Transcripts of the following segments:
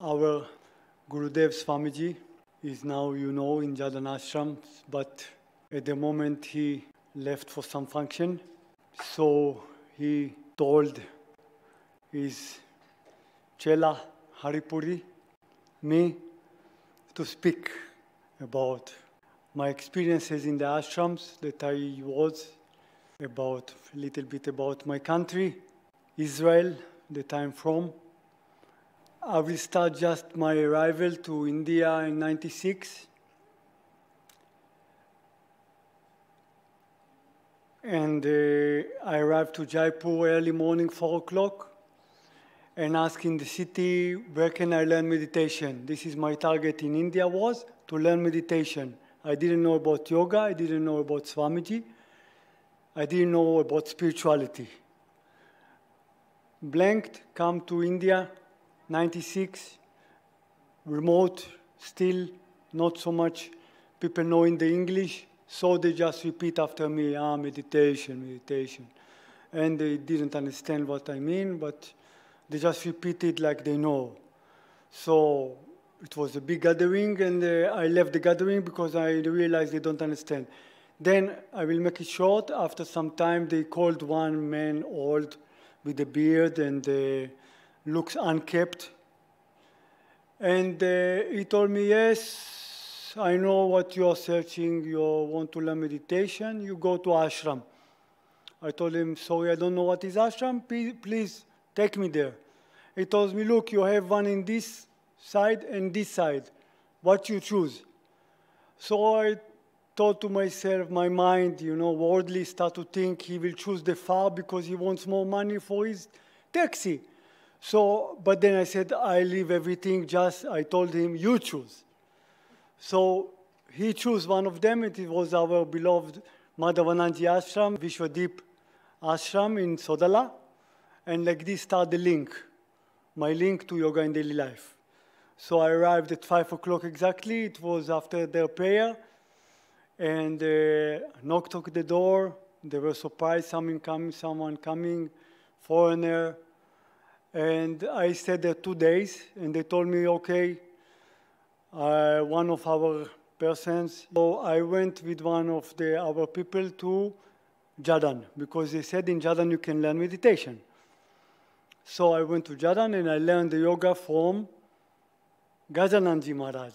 Our Gurudev Swamiji is now, in Jadan Ashram, but at the moment he left for some function. So he told his Chela Hari Puriji, me, to speak about my experiences in the ashrams that I was, about a little bit about my country, Israel, that I'm from. I will start just my arrival to India in '96. And I arrived to Jaipur early morning, 4 o'clock, and asked in the city, where can I learn meditation? This is my target in India, was to learn meditation. I didn't know about yoga, I didn't know about Swamiji, I didn't know about spirituality. Blanked, come to India, '96, remote, still not so much people knowing the English, so they just repeat after me, meditation, meditation. And they didn't understand what I mean, but they just repeat it like they know. So it was a big gathering, and I left the gathering because I realized they don't understand. Then, I will make it short, after some time they called one man old with a beard and looks unkept. And he told me, yes, I know what you are searching, you want to learn meditation, you go to ashram. I told him, sorry, I don't know what is ashram, please take me there. He told me, look, you have one in this side and this side, what you choose. So I thought to myself, my mind, worldly, start to think he will choose the far because he wants more money for his taxi. So, but then I said, I leave everything, I told him, you choose. So he chose one of them, it was our beloved Madhavananji Ashram, Vishwadeep Ashram in Sodala, and like this started the link, my link to yoga in daily life. So I arrived at 5 o'clock exactly, it was after their prayer, and knocked on the door, they were surprised, someone coming, foreigner, and I stayed there 2 days, and they told me, okay, one of our persons. So I went with one of our people to Jadan, because they said in Jadan you can learn meditation. So I went to Jadan and I learned the yoga from Gajananji Maharaj.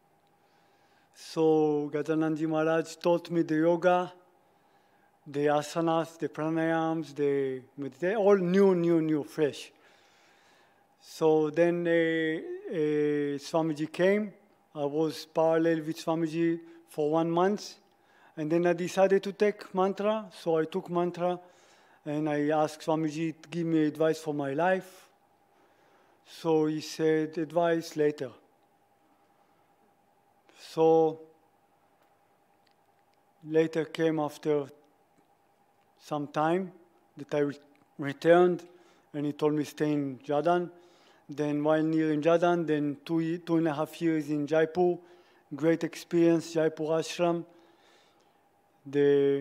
So Gajananji Maharaj taught me the yoga, the asanas, the pranayams, the meditation, all new, fresh. So then Swamiji came. I was parallel with Swamiji for 1 month. And then I decided to take mantra. So I took mantra and I asked Swamiji to give me advice for my life. So he said, advice later. So later came after some time that I returned, and he told me stay in Jadan. Then while near in Jadan, then 2.5 years in Jaipur, great experience, Jaipur Ashram, the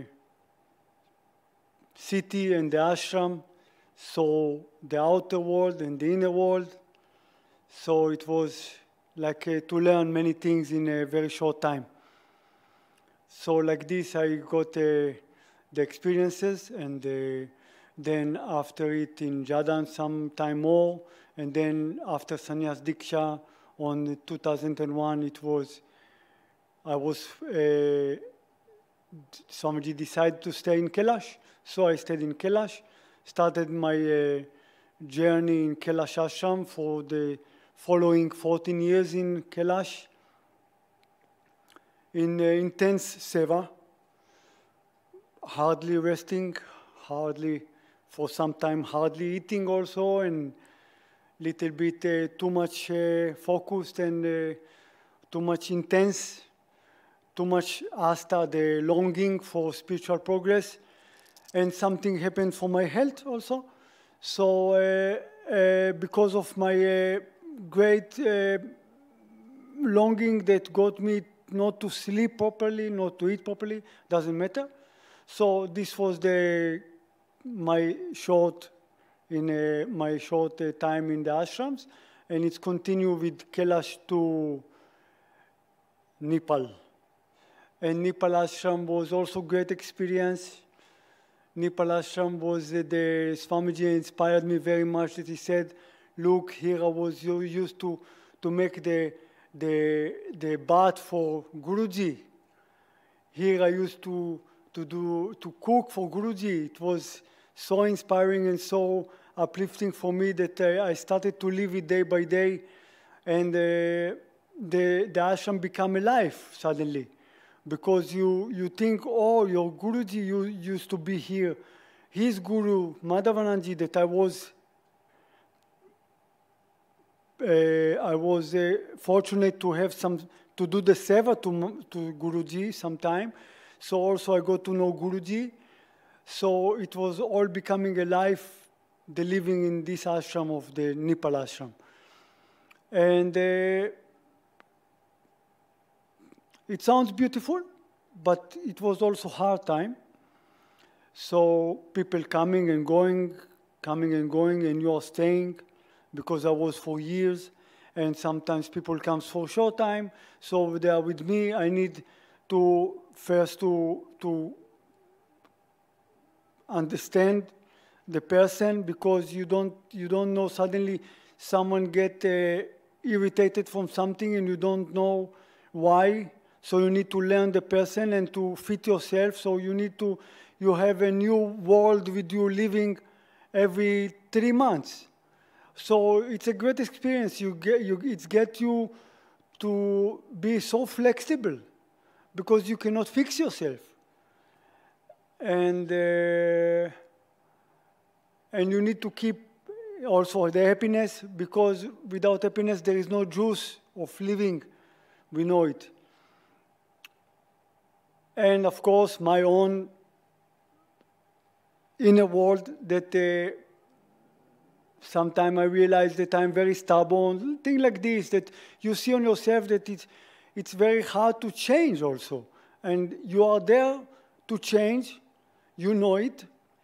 city and the ashram, so the outer world and the inner world. So it was like to learn many things in a very short time. So like this, I got the experiences, and then after it in Jadan some time more, and then after Sannyas Diksha on 2001, Swamiji decided to stay in Kailash, so I stayed in Kailash, started my journey in Kailash Ashram for the following 14 years in Kailash, in intense seva, hardly resting, for some time hardly eating also, and little bit too much focused and too much intense, too much asta, the longing for spiritual progress, and something happened for my health also. So because of my great longing that got me not to sleep properly, not to eat properly, doesn't matter. So this was my short time in the ashrams. and it's continued with Kailash to Nepal. And Nepal Ashram was also great experience. Nepal Ashram was the Swamiji inspired me very much that he said, look, here I was used to make the bath for Guruji. Here I used to cook for Guruji. It was so inspiring and so uplifting for me that I started to live it day by day, and the ashram became alive suddenly, because you think, oh, your Guruji used to be here. His Guru, Madhavananji, that I was fortunate to have to do the seva to Guruji sometime. So also I got to know Guruji. So it was all becoming alive, the living in this ashram of the Nepal ashram. And it sounds beautiful, but it was also hard time. So people coming and going, and you are staying, because I was for years, and sometimes people come for a short time. So they are with me. I need to first to understand the person, because you don't know, suddenly someone get irritated from something and you don't know why. So you need to learn the person and to fit yourself. So you have a new world with you living every 3 months. So it's a great experience. It gets you to be so flexible, because you cannot fix yourself. And you need to keep also the happiness, because without happiness there is no juice of living. We know it. And of course, my own inner world, that sometimes I realize that I'm very stubborn, things like this, that you see on yourself that it's very hard to change also. And you are there to change, you know it.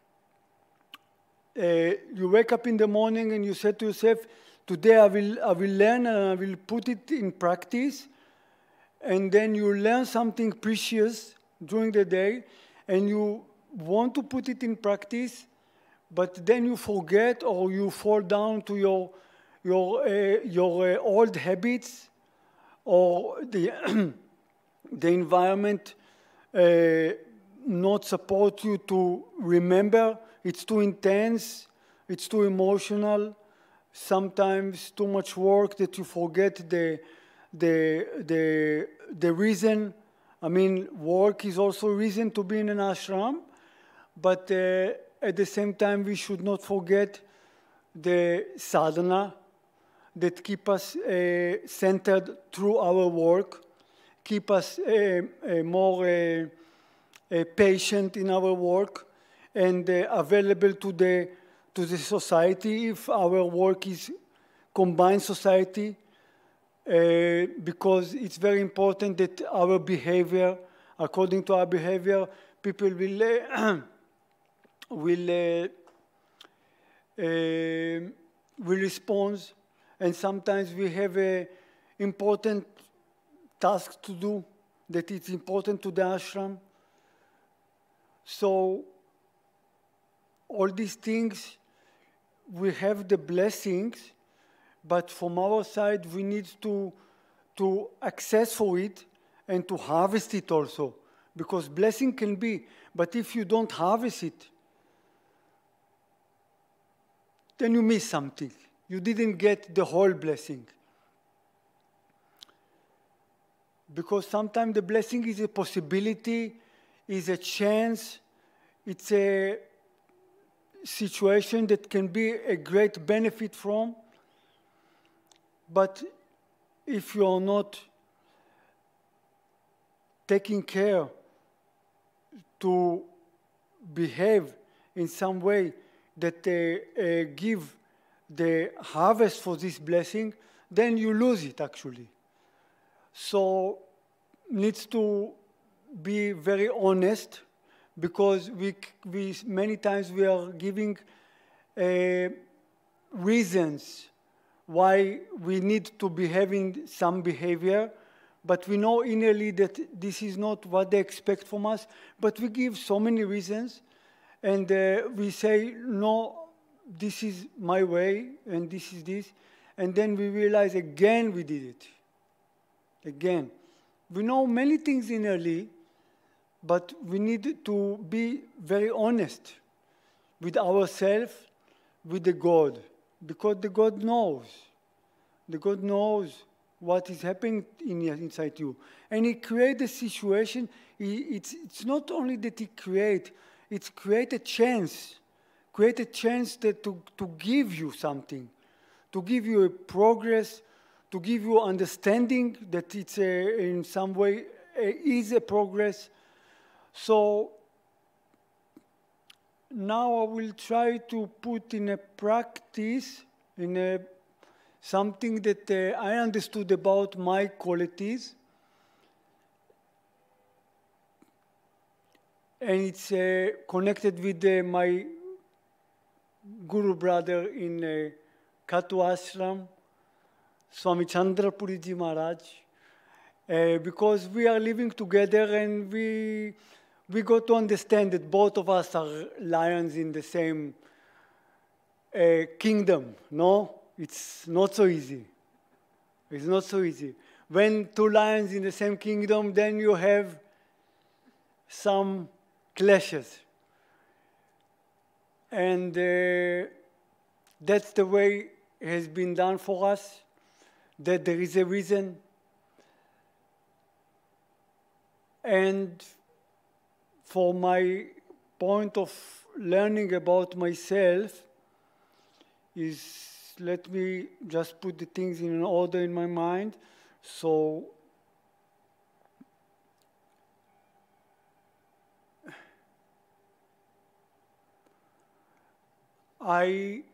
You wake up in the morning and you say to yourself, today I will learn and I will put it in practice. And then you learn something precious during the day, and you want to put it in practice, but then you forget, or you fall down to your old habits, or the environment not support you to remember. It's too intense, it's too emotional, sometimes too much work that you forget the reason. I mean, work is also a reason to be in an ashram, but at the same time, we should not forget the sadhana that keep us centered through our work, keep us more patient in our work, and available to the society if our work is combined society. Because it's very important that our behavior, according to our behavior, people will respond. And sometimes we have an important task to do that it's important to the ashram. So all these things, we have the blessings, but from our side, we need to access for it and to harvest it also. Because blessing can be, but if you don't harvest it, then you miss something. You didn't get the whole blessing. Because sometimes the blessing is a possibility, is a chance, it's a situation that can be a great benefit from. But if you are not taking care to behave in some way that give the harvest for this blessing, then you lose it actually. So needs to be very honest, because we many times we are giving reasons why we need to be having some behavior, but we know innerly that this is not what they expect from us, but we give so many reasons, and we say, no, this is my way, and this is this, and then we realize again we did it. Again. We know many things innerly, but we need to be very honest with ourselves, with the God, because the God knows. The God knows what is happening inside you. And He creates a situation. It's not only that He creates, it's create a chance. Create a chance to give you something, to give you a progress, to give you understanding that it's in some way is a progress. So now I will try to put in a practice, something that I understood about my qualities. And it's connected with my guru brother in Katu Ashram, Swami Hari Maharaj, because we are living together and we got to understand that both of us are lions in the same kingdom, no? It's not so easy. It's not so easy. When two lions in the same kingdom, then you have some clashes. And that's the way it has been done for us, that there is a reason. And for my point of learning about myself is, let me just put the things in an order in my mind. So I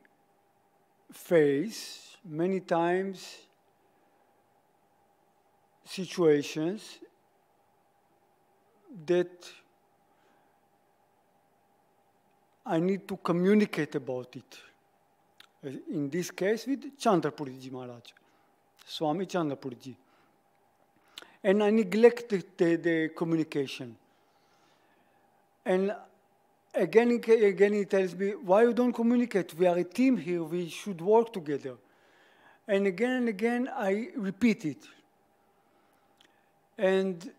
face many times situations that I need to communicate about it. In this case, with Chandrapuriji Maharaj, Swami Chandrapuriji. And I neglect the communication. And again he tells me, why you don't communicate? We are a team here, we should work together. And again I repeat it. And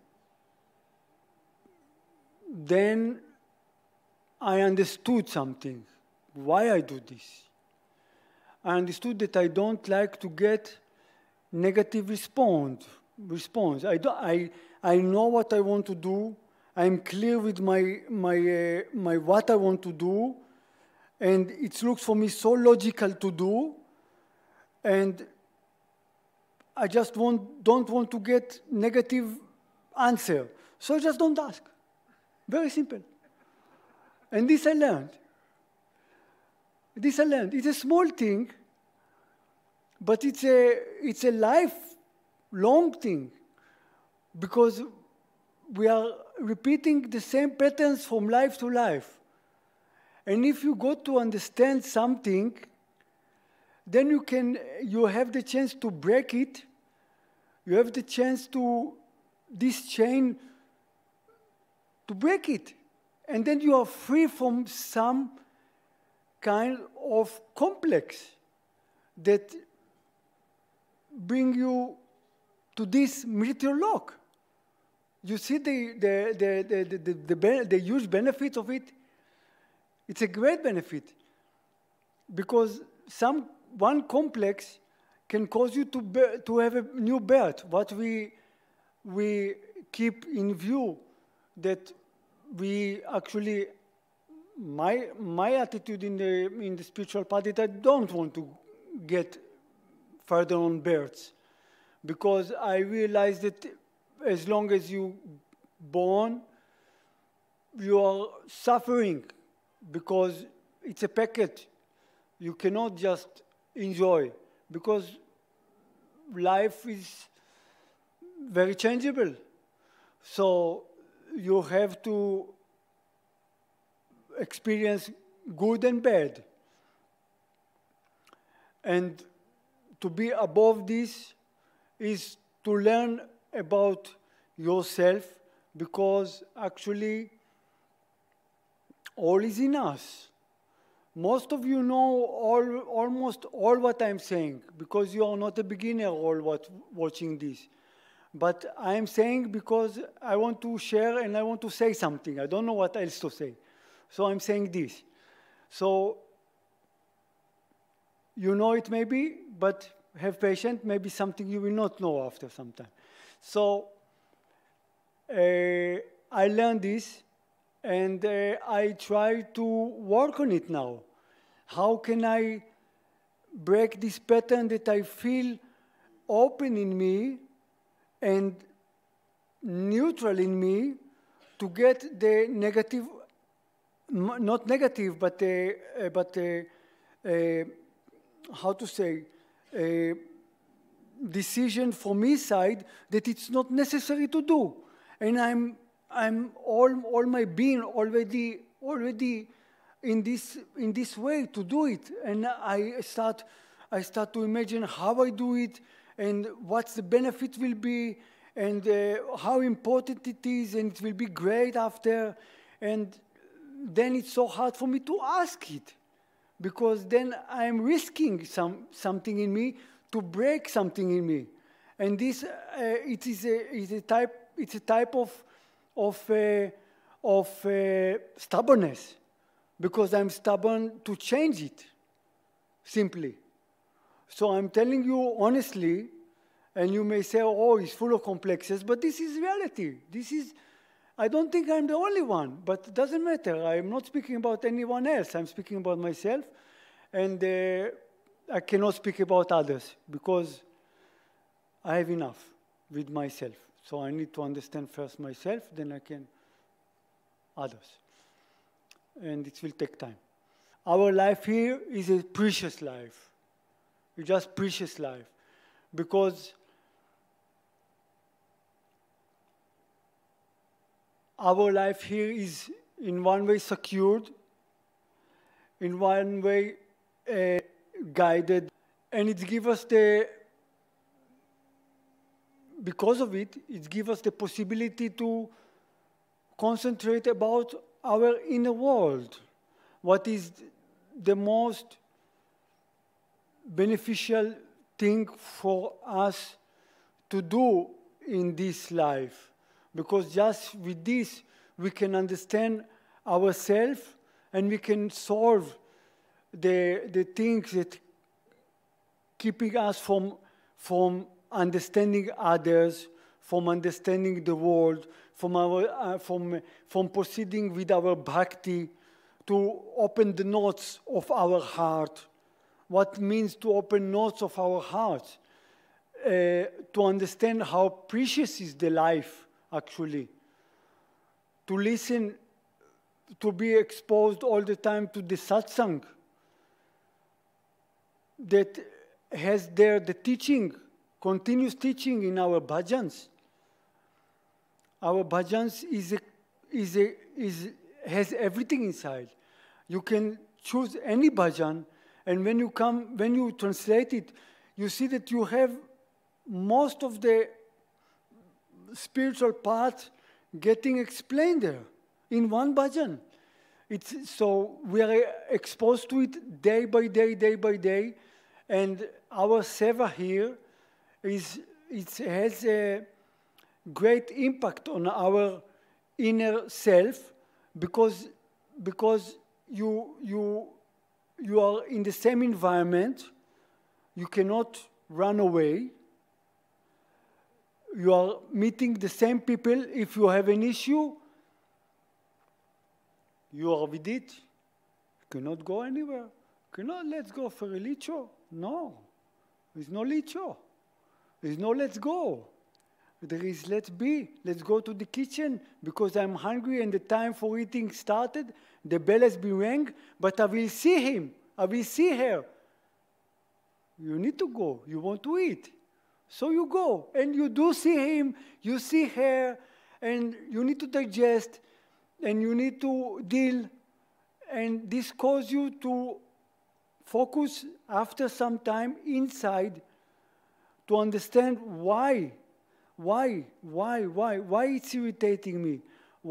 then I understood something, why I do this. I understood that I don't like to get negative response. I know what I want to do. I'm clear with my what I want to do, and it looks for me so logical to do, and I just don't want to get negative answer. So I just don't ask. Very simple. And this I learned. It's a small thing, but it's a lifelong thing, because we are repeating the same patterns from life to life. And if you got to understand something, then you have the chance to break it. You have the chance to, this chain, to break it. And then you are free from some kind of complex that bring you to this meteor lock. You see the huge benefit of it? It's a great benefit, because one complex can cause you to have a new birth. What we keep in view, that we actually, my attitude in the spiritual path is I don't want to get further on births, because I realize that as long as you born, you are suffering, because it's a package. You cannot just enjoy, because life is very changeable. So you have to experience good and bad. And to be above this is to learn about yourself, because actually all is in us. Most of you know almost all what I'm saying, because you are not a beginner all watching this. But I'm saying because I want to share and I want to say something. I don't know what else to say. So I'm saying this. So you know it maybe, but have patience, maybe something you will not know after some time. So I learned this, and I try to work on it now. How can I break this pattern that I feel open in me and neutral in me to get the negative, not negative, but how to say, decision from his side that it's not necessary to do. And I'm all my being already in this way to do it. And I start to imagine how I do it and what the benefit will be and how important it is, and it will be great after. And then it's so hard for me to ask it, because then I'm risking something in me to break something in me. And this it's a type of stubbornness, because I'm stubborn to change it, simply. So I'm telling you honestly, and you may say, oh, it's full of complexes, but this is reality. I don't think I'm the only one, but it doesn't matter. I'm not speaking about anyone else. I'm speaking about myself, and I cannot speak about others, because I have enough with myself. So I need to understand first myself, then I can others. And it will take time. Our life here is a precious life. It's just precious life. Because our life here is in one way secured, in one way guided, and it gives us because of it, it gives us the possibility to concentrate about our inner world. What is the most beneficial thing for us to do in this life? Because just with this, we can understand ourselves, and we can solve the things that keeping us from understanding others, from understanding the world, from proceeding with our bhakti, to open the knots of our heart. What means to open knots of our hearts? To understand how precious is the life, actually. To listen, to be exposed all the time to the satsang that has there the teaching, continuous teaching in our bhajans. Our bhajans has everything inside. You can choose any bhajan, and when you translate it, you see that you have most of the spiritual part getting explained there in one bhajan. So we are exposed to it day by day, and our seva here has a great impact on our inner self, because you are in the same environment. You cannot run away. You are meeting the same people. If you have an issue, you are with it. You cannot go anywhere. Let's go for a licho. No, there's no licho. There's no let's go. There is let's be. Let's go to the kitchen because I'm hungry and the time for eating started. The bell has been rang, but I will see him. I will see her. You need to go. You want to eat. So you go. And you do see him. You see her. And you need to digest. And you need to deal. And this causes you to focus after some time inside to understand why it's irritating me.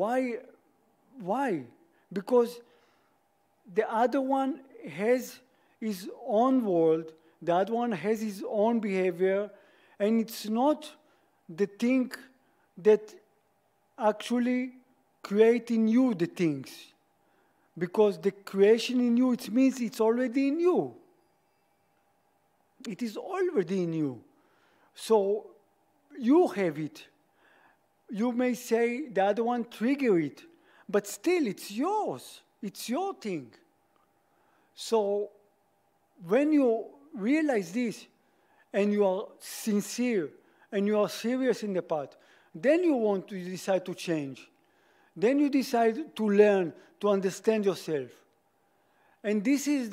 Why? Because the other one has his own world, the other one has his own behavior, and it's not the thing that actually create in you the things. Because the creation in you, it means it's already in you. It is already in you. So you have it. You may say the other one trigger it, but still it's yours. It's your thing. So when you realize this, and you are sincere, and you are serious in the path, then you decide to change. Then you decide to learn, to understand yourself. And this is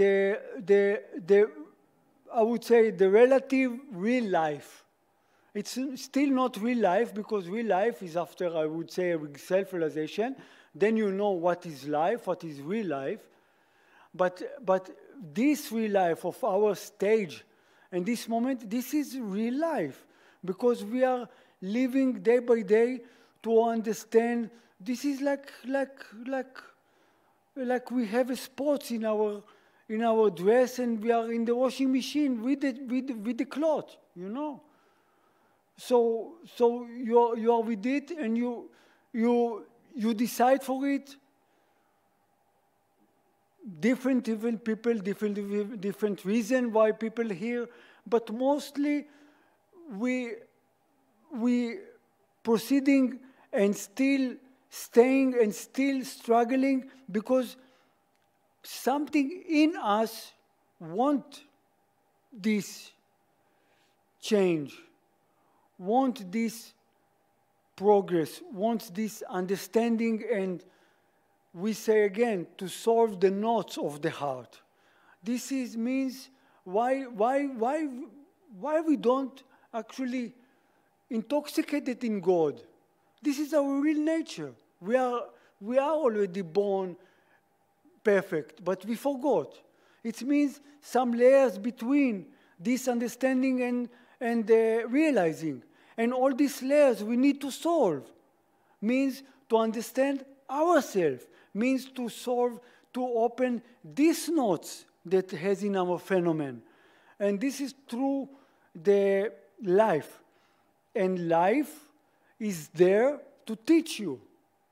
I would say, the relative real life. It's still not real life, because real life is after, I would say, self-realization. Then you know what is life, what is real life. But this real life of our stage and this moment, this is real life. Because we are living day by day to understand. This is like we have a spots in our dress, and we are in the washing machine with the cloth, you know. So you are with it, and you decide for it. Different people, different reason why people here, but mostly we proceeding and still staying and still struggling because something in us want this change, want this progress, wants this understanding, and we say again, to solve the knots of the heart. This means why we don't actually intoxicate it in God. This is our real nature. We are already born perfect, but we forgot. It means some layers between this understanding and realizing. And all these layers we need to solve. Means to understand ourselves. Means to solve, to open these knots that has in our phenomenon. And this is through the life. And life is there to teach you.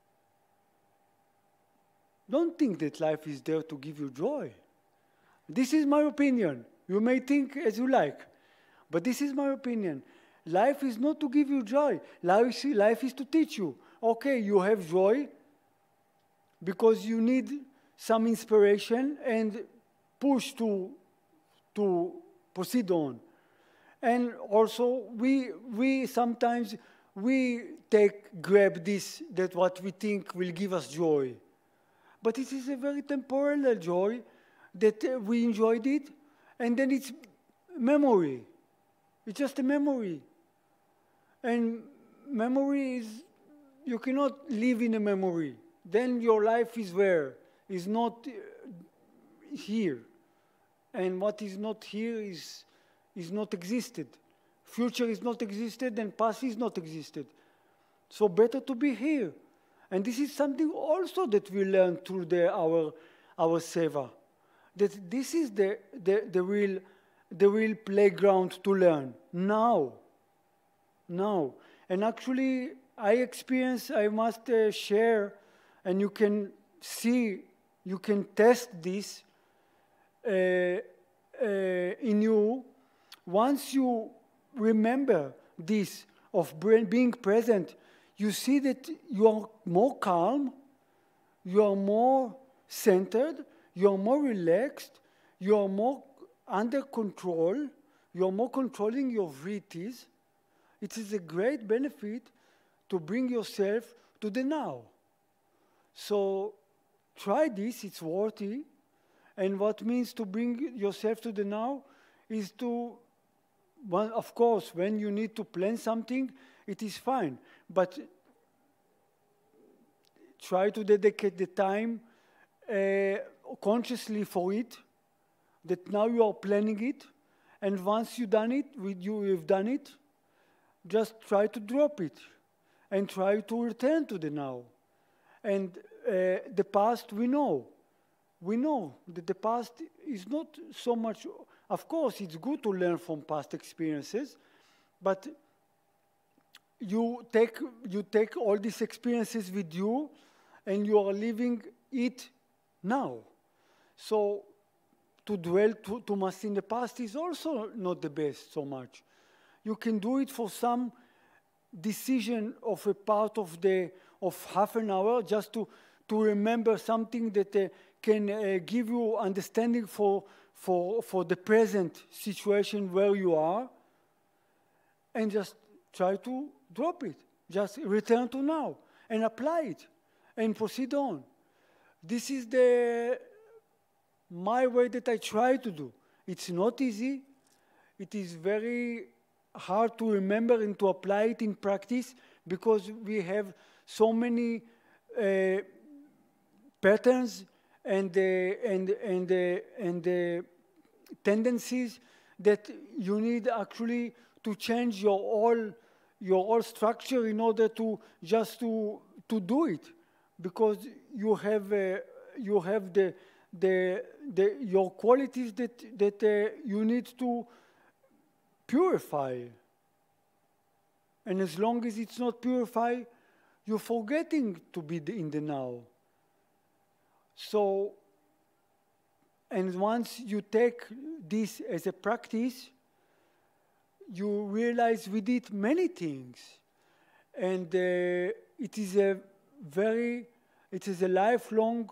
Don't think that life is there to give you joy. This is my opinion. You may think as you like, but this is my opinion. Life is not to give you joy. Life is to teach you. Okay, you have joy because you need some inspiration and push to proceed on. And also, we sometimes grab this, that what we think will give us joy. But it is a very temporal joy that we enjoyed it, and then it's memory. It's just a memory. And memory is, you cannot live in a memory. Then your life is where? Is not here. And what is not here is not existed. Future is not existed, and past is not existed. So better to be here. And this is something also that we learn through our seva. That this is the real playground to learn. Now. And actually, I must share, and you can see, you can test this in you. Once you remember this of being present, you see that you are more calm, you are more centered, you are more relaxed, you are more under control, you are more controlling your vrittis. It is a great benefit to bring yourself to the now. So try this, it's worthy. And what means to bring yourself to the now is to, well, of course, when you need to plan something, it is fine. But try to dedicate the time consciously for it, that now you are planning it, And once you've done it, just try to drop it and try to return to the now. And the past, we know that the past is not so much. Of course, it's good to learn from past experiences, but you take all these experiences with you, and you are living it now. So to dwell too much in the past is also not the best so much. You can do it for some decision of a part of half an hour, just to remember something that can give you understanding for the present situation where you are, and just try to drop it. Just return to now and apply it and proceed on. This is my way that I try to do. It's not easy. It is very hard to remember and to apply it in practice, because we have so many patterns and tendencies that you need actually to change your whole structure in order to just to do it, because you have your qualities that you need to purify. And as long as it's not purified, you're forgetting to be in the now. So, and once you take this as a practice, you realize we did many things. And it is a lifelong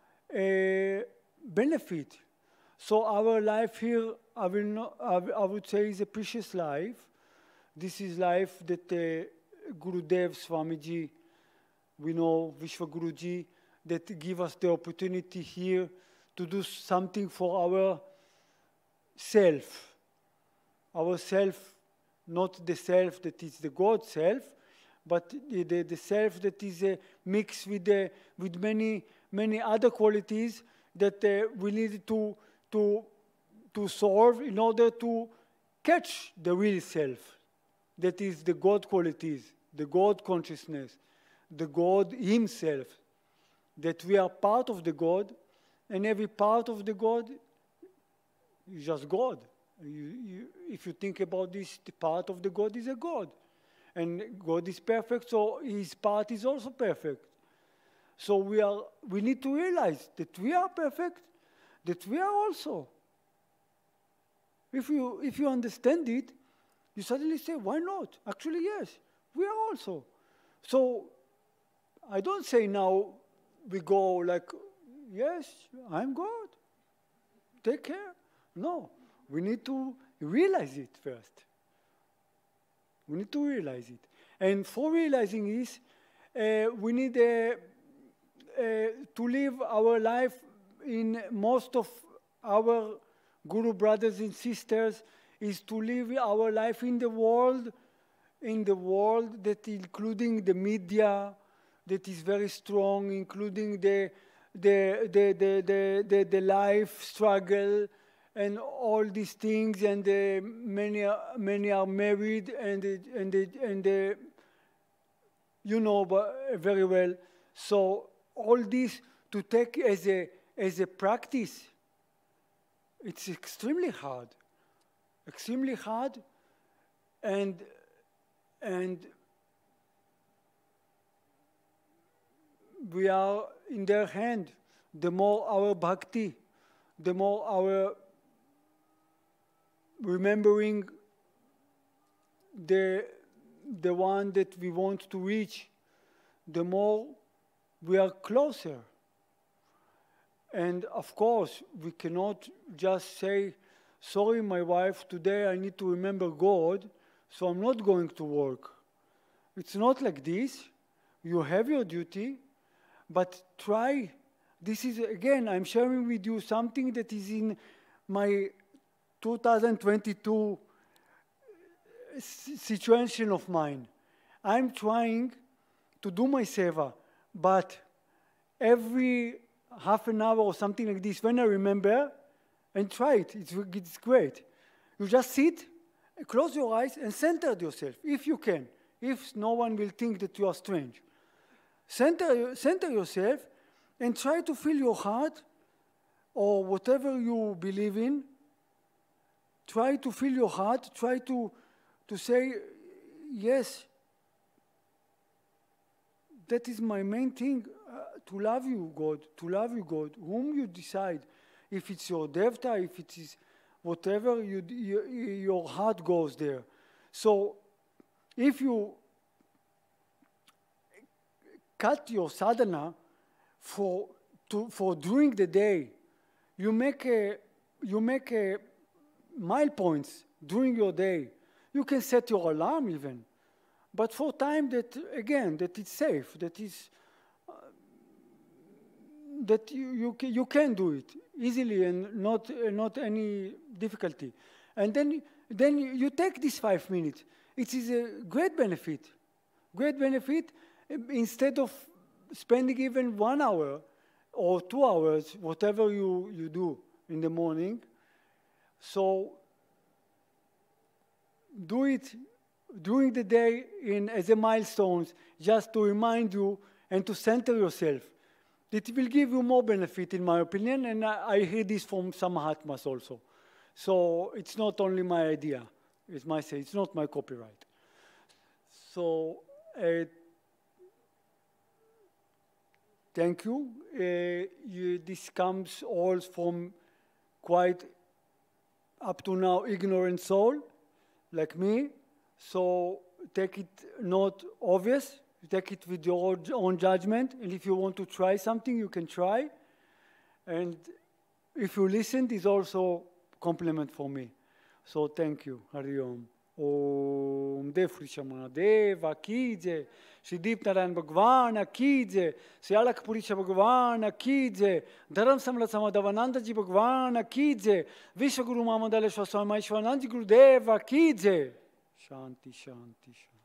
benefit. So our life here, I would say, is a precious life. This is life that Gurudev, Swamiji, we know, Vishwaguruji, that give us the opportunity here to do something for our self. Our self, not the self that is the God self, but the self that is mixed with many other qualities that we need to solve in order to catch the real self. That is the God qualities, the God consciousness, the God himself. That we are part of the God, and every part of the God is just God. If you think about this, the part of the God is a God. And God is perfect, so his part is also perfect. So we need to realize that we are perfect, that we are also. If you understand it, you suddenly say, why not? Actually, yes, we are also. So I don't say now we go like, yes, I'm God. Take care. No, we need to realize it first. We need to realize it. And for realizing this, we need to live our life in most of our Guru brothers and sisters is to live our life in the world that including the media that is very strong, including the life struggle and all these things, and many are married, and you know very well. So all this to take as a practice, it's extremely hard, and we are in their hand. The more our bhakti, the more our remembering the one that we want to reach, the more we are closer. And of course, we cannot just say, sorry, my wife, today I need to remember God, so I'm not going to work. It's not like this. You have your duty, but try. This is, again, I'm sharing with you something that is in my 2022 situation of mine. I'm trying to do my seva, but every half an hour or something like this, when I remember, and try it, it's great. You just sit, close your eyes, and center yourself, if you can, if no one will think that you are strange. Center yourself and try to feel your heart or whatever you believe in. Try to feel your heart. Try to say, yes, that is my main thing, to love you, God, whom you decide. If it's your devta, if it is whatever, your heart goes there. So if you cut your sadhana for during the day, you make mile points during your day. You can set your alarm even, but for time that, again, that it's safe, that is that you can do it easily and not any difficulty. And then you take these 5 minutes. It is a great benefit. Great benefit. Instead of spending even 1 hour or 2 hours, whatever you do in the morning. So do it during the day as a milestone, just to remind you and to center yourself. It will give you more benefit, in my opinion, and I hear this from some Mahatmas also. So it's not only my idea, it's not my copyright. So thank you. This comes all from quite up to now ignorant soul, like me. So take it not obvious. Take it with your own judgment, and if you want to try something, you can try. And if you listened, it's also compliment for me. So thank you. Hari Om. Om Vishwaguruji Deva ki jai. Shri Deep Narayan Bhagwan ki jai. Shri Alakh Purisha Bhagwan ki jai. Dharam Samrat Samadhavananda Ji Bhagwan ki jai. Vishwaguru Mahamandaleshwar Swami Maheshwarananda Ji Gurudeva ki jai. Shanti, shanti, shanti.